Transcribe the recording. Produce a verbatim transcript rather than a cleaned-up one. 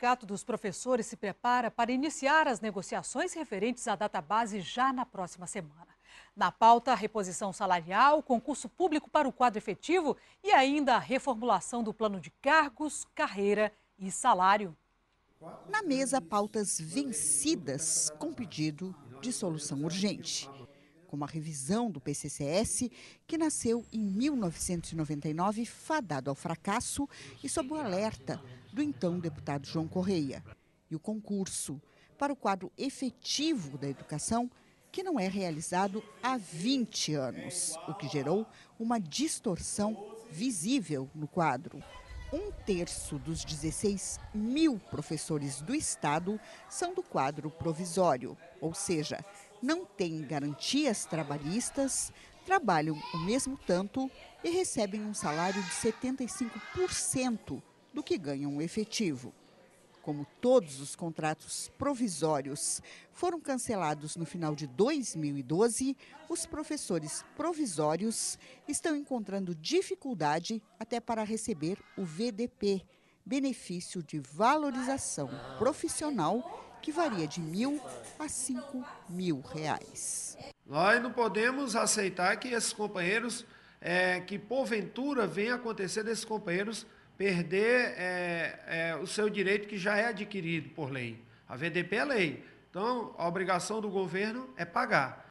Sindicato dos Professores se prepara para iniciar as negociações referentes à database já na próxima semana. Na pauta, a reposição salarial, concurso público para o quadro efetivo e ainda a reformulação do plano de cargos, carreira e salário. Na mesa, pautas vencidas com pedido de solução urgente, como a revisão do P C C S, que nasceu em mil novecentos e noventa e nove, fadado ao fracasso e sob o alerta do então deputado João Correia, e o concurso para o quadro efetivo da educação, que não é realizado há vinte anos, o que gerou uma distorção visível no quadro. Um terço dos dezesseis mil professores do Estado são do quadro provisório, ou seja, não têm garantias trabalhistas, trabalham o mesmo tanto e recebem um salário de setenta e cinco por cento do que ganham o efetivo. Como todos os contratos provisórios foram cancelados no final de dois mil e doze, os professores provisórios estão encontrando dificuldade até para receber o V D P, benefício de valorização profissional, que varia de mil a cinco mil reais. Nós não podemos aceitar que esses companheiros, é, que porventura venha acontecer desses companheiros perder é, é, o seu direito que já é adquirido por lei. A V D P é lei, então a obrigação do governo é pagar.